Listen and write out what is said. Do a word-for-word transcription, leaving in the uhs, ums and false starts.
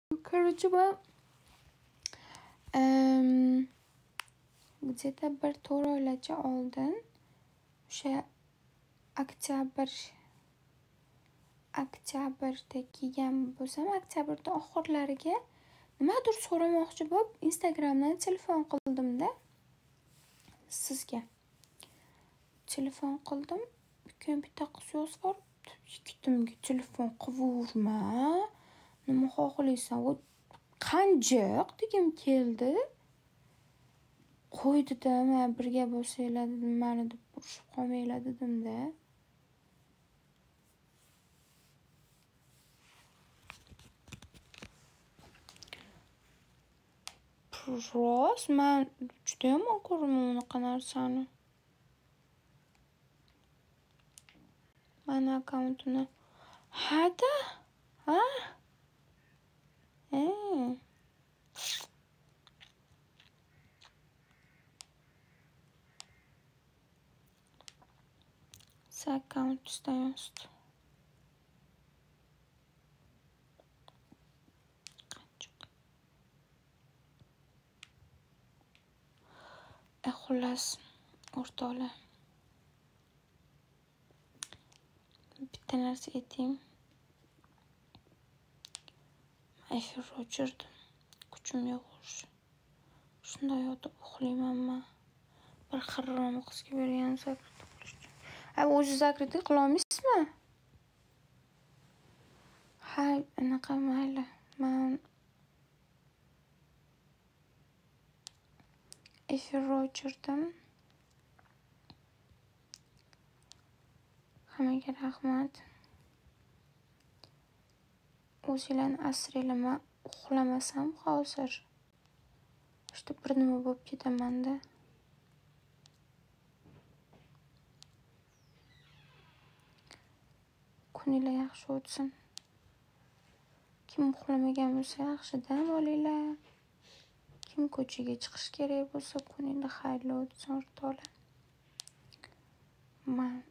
Короче, bu em, где-то bir to'rt oylarcha oldin o'sha oktyabr oktyabrda kiygan bo'lsam, oktyabrda oxirlariga nimadir so'ramoqchi bo'lib, Instagramdan telefon qildim-da sizga. Telefon qildim. Keyin bitta qiz yozib yuboribdi. Yigitimga telefon qilaverma. Nima xohlaysan? Qanjiq degim keldi. Qo'ydi-da, men birga bo'lsanglar dedim, meni deb urushib qolmanglar dedim-da. Rost, men juda yomon ko'raman unaqa narsani. Mani akkauntini ha-da, ha? Eh. Siz akkauntdan yozdi. E xullas, o'rtoqlar. Bitta narsa aytayim. Men efir o'chirdim. Kuchim yo'q o'sha. Shunday yotib uxlayman men. Bir xirrom qizga bergan zakriti qilish uchun. Ha, o'zi zakriti qila olmaysizmi? Ha, anaqa mayli. Men efir o'chirdim. Hammaga rahmat. O'zinglarni asranglar, men uxlamasam hozir. İşte bir nima bo'lib ketaman-da. Kuninglar yaxshi o'tsin. Kim uxlamagan bo'lsa yaxshi-da, bo'linglar. Kim ko'chaga chiqish kerak bo'lsa, kuninglar xayrli o'tsin, o'rtoqlar. Men